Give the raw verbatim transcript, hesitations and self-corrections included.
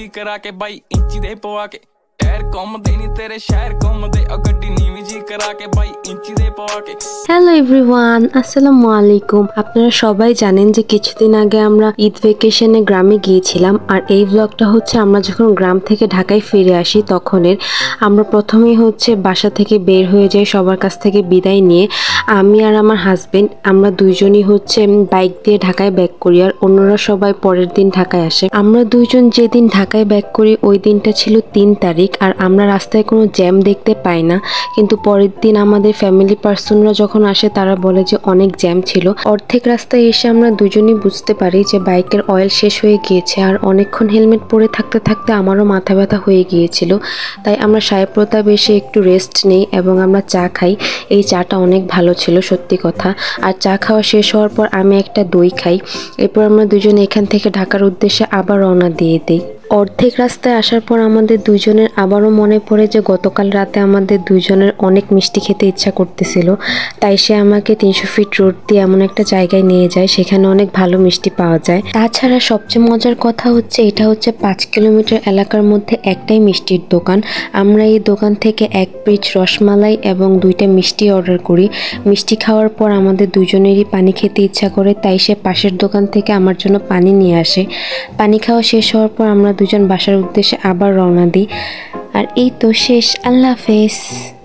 जी करा के बाई इंची दे पवा के टायर घूमदे नी तेरे शहर घूमदे ओ गड्डी नीवी जी करा के बाई इंची दे पवा के। হ্যালো এভরিওয়ান, আসসালামু আলাইকুম। আপনারা সবাই জানেন যে কিছুদিন আগে আমরা ঈদ ভেকেশনে গ্রামে গিয়েছিলাম, আর এই ব্লগটা হচ্ছে আমরা যখন গ্রাম থেকে ঢাকায় ফিরে আসি তখনের। আমরা প্রথমেই হচ্ছে বাসা থেকে বের হয়ে যাই সবার কাছ থেকে বিদায় নিয়ে। আমি আর আমার হাজবেন্ড আমরা দুইজনই হচ্ছে বাইক দিয়ে ঢাকায় ব্যাক করি, আর অন্যরা সবাই পরের দিন ঢাকায় আসে। আমরা দুইজন যেদিন ঢাকায় ব্যাক করি ওই দিনটা ছিল তিন তারিখ, আর আমরা রাস্তায় কোনো জ্যাম দেখতে পাই না। কিন্তু পরের দিন আমাদের ফ্যামিলি পার্সনরা যখন আসে তারা বলে যে অনেক জ্যাম ছিল। অর্ধেক রাস্তায় এসে আমরা দুজনই বুঝতে পারি যে বাইকের অয়েল শেষ হয়ে গিয়েছে, আর অনেকক্ষণ হেলমেট পরে থাকতে থাকতে আমারও মাথা ব্যথা হয়ে গিয়েছিল। তাই আমরা সাহেব প্রতাপ এসে একটু রেস্ট নেই এবং আমরা চা খাই। এই চাটা অনেক ভালো ছিল সত্যি কথা। আর চা খাওয়া শেষ হওয়ার পর আমি একটা দই খাই। এরপর আমরা দুজনে এখান থেকে ঢাকার উদ্দেশ্যে আবার রওনা দিয়ে দিই। অর্ধেক রাস্তায় আসার পর আমাদের দুইজনের আবারও মনে পড়ে যে গতকাল রাতে আমাদের দুইজনের অনেক মিষ্টি খেতে ইচ্ছা করতেছিল। তাই সে আমাকে তিনশো ফিট রোড দিয়ে এমন একটা জায়গায় নিয়ে যায়, সেখানে অনেক ভালো মিষ্টি পাওয়া যায়। তাছাড়া সবচেয়ে মজার কথা হচ্ছে এটা হচ্ছে পাঁচ কিলোমিটার এলাকার মধ্যে একটাই মিষ্টির দোকান। আমরা এই দোকান থেকে এক পিস রসমালাই এবং দুইটা মিষ্টি অর্ডার করি। মিষ্টি খাওয়ার পর আমাদের দুজনেরই পানি খেতে ইচ্ছা করে, তাই সে পাশের দোকান থেকে আমার জন্য পানি নিয়ে আসে। পানি খাওয়া শেষ হওয়ার পর আমরা দুজন বাসার উদ্দেশ্যে আবার রওনা দিই। আর এই তো শেষ। আল্লাহ হাফেজ।